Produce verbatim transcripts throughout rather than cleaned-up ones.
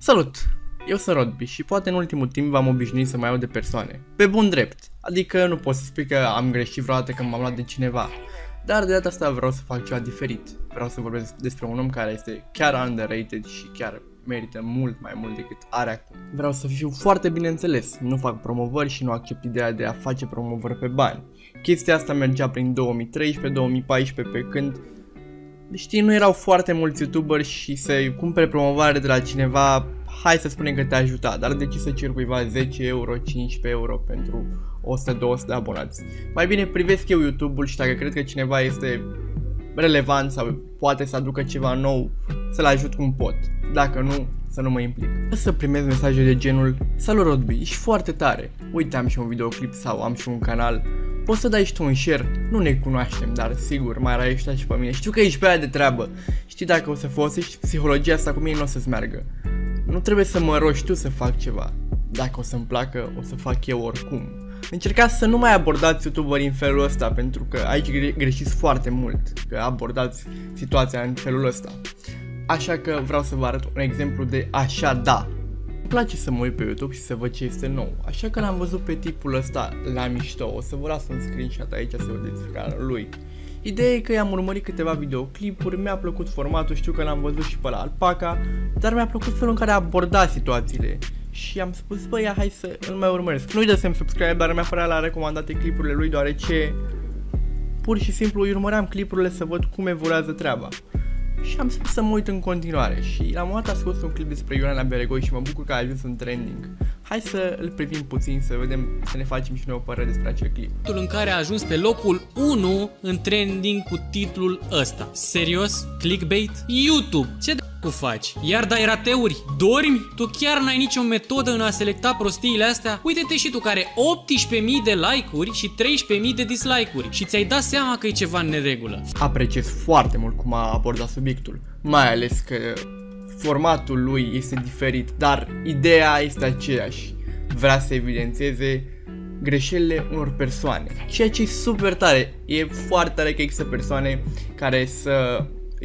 Salut! Eu sunt Rodby și poate în ultimul timp v-am obișnuit să mai iau de persoane. Pe bun drept, adică nu pot să spui că am greșit vreodată când m-am luat de cineva. Dar de data asta vreau să fac ceva diferit. Vreau să vorbesc despre un om care este chiar underrated și chiar merită mult mai mult decât are acum. Vreau să fiu foarte bine înțeles, nu fac promovări și nu accept ideea de a face promovări pe bani. Chestia asta mergea prin două mii treisprezece două mii paisprezece, pe când, știi, nu erau foarte mulți youtuberi și să-i cumpere promovare de la cineva, hai să spunem că te ajuta, dar de ce să cer cuiva zece euro, cincisprezece euro pentru o sută două sute de abonați? Mai bine privesc eu YouTube-ul și dacă cred că cineva este relevant sau poate să aducă ceva nou, să-l ajut cum pot. Dacă nu, să nu mă implic. Să primez mesaje de genul: salut Rodby, ești foarte tare, uite am și un videoclip sau am și un canal, poți să dai și tu un share, nu ne cunoaștem, dar sigur mai raiești și pe mine, știu că ești pe aia de treabă, știi, dacă o să folosești psihologia asta cu mine nu o să-ți meargă. Nu trebuie să mă rogi tu să fac ceva, dacă o să-mi placă, o să fac eu oricum. Încercați să nu mai abordați youtuberii în felul ăsta, pentru că aici greșiți foarte mult, că abordați situația în felul ăsta. Așa că vreau să vă arăt un exemplu de așa da. Îmi place să mă uit pe YouTube și să văd ce este nou, așa că l-am văzut pe tipul ăsta la mișto. O să vă las un screenshot aici să vedeți canalul lui. Ideea e că i-am urmărit câteva videoclipuri, mi-a plăcut formatul, știu că l-am văzut și pe la Alpaca, dar mi-a plăcut felul în care aborda situațiile. Și am spus, bă, ia, hai să îl mai urmăresc. Nu-i dăsem subscribe, dar mi-a apărea la recomandate clipurile lui, deoarece pur și simplu îi urmăream clipurile să văd cum evoluează treaba. Și am spus să mă uit în continuare și la un moment dat a scos un clip despre Iuliana Beregoi și mă bucur că a ajuns în trending. Hai să îl privim puțin, să vedem, să ne facem și noi o părere despre acel clip. În care a ajuns pe locul unu în trending cu titlul ăsta. Serios? Clickbait? YouTube! Ce d***u faci? Iar dai rateuri? Dormi? Tu chiar n-ai nicio metodă în a selecta prostiile astea? Uite-te și tu, care optsprezece mii de like-uri și treisprezece mii de dislike-uri și ți-ai dat seama că e ceva în neregulă. Apreciez foarte mult cum a abordat subiectul, mai ales că formatul lui este diferit, dar ideea este aceeași. Vrea să evidențieze greșelile unor persoane, ceea ce e super tare. E foarte tare că există persoane care să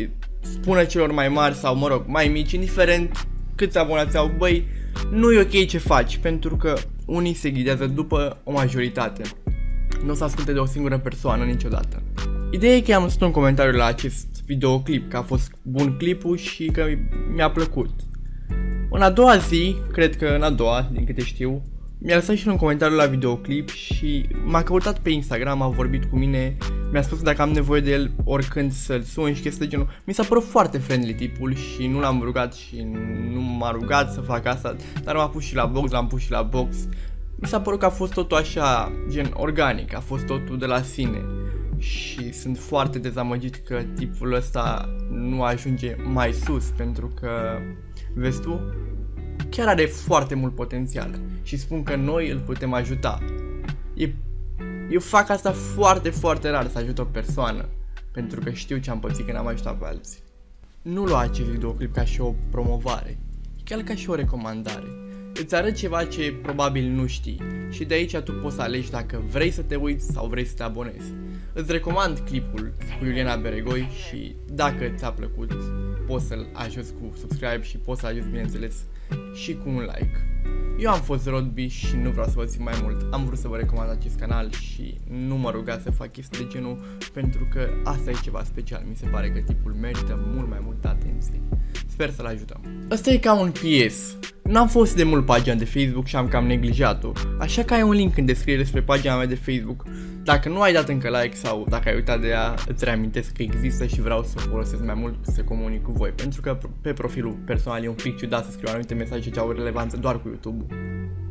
spună celor mai mari sau, mă rog, mai mici, indiferent câți abonați au, băi, nu e ok ce faci, pentru că unii se ghidează după o majoritate. Nu o să asculte de o singură persoană niciodată. Ideea e că am văzut un comentariu la acest videoclip, că a fost bun clipul și că mi-a plăcut. În a doua zi, cred că în a doua, din câte știu, mi-a lăsat și un comentariu la videoclip și m-a căutat pe Instagram, a vorbit cu mine, mi-a spus că dacă am nevoie de el oricând să-l sun și chestii de genul. Mi s-a părut foarte friendly tipul și nu l-am rugat și nu m-a rugat să fac asta, dar m-a pus și la box, l-am pus și la box. Mi s-a părut că a fost totul așa, gen organic, a fost totul de la sine. Și sunt foarte dezamăgit că tipul ăsta nu ajunge mai sus, pentru că, vezi tu, chiar are foarte mult potențial și spun că noi îl putem ajuta. E, eu fac asta foarte, foarte rar, să ajut o persoană, pentru că știu ce am pățit când am ajutat pe alții. Nu lua acest videoclip ca și o promovare, chiar ca și o recomandare. Îți arăt ceva ce probabil nu știi și de aici tu poți să alegi dacă vrei să te uiți sau vrei să te abonezi. Îți recomand clipul cu Iuliana Beregoi și dacă ți-a plăcut poți să-l ajuți cu subscribe și poți să-l ajuți, bineînțeles, și cu un like. Eu am fost Rodby și nu vreau să vă țin mai mult, am vrut să vă recomand acest canal și nu mă rugați să fac chestii de genul, pentru că asta e ceva special, mi se pare că tipul merită mult mai multă atenție. Sper să-l ajutăm. Asta e ca un P S. N-am fost de mult pagina de Facebook și am cam neglijat-o, așa că ai un link în descriere despre pagina mea de Facebook. Dacă nu ai dat încă like sau dacă ai uitat de ea, îți reamintesc că există și vreau să o folosesc mai mult să comunic cu voi, pentru că pe profilul personal e un pic ciudat să scriu anumite mesaje ce au relevanță doar cu YouTube-ul.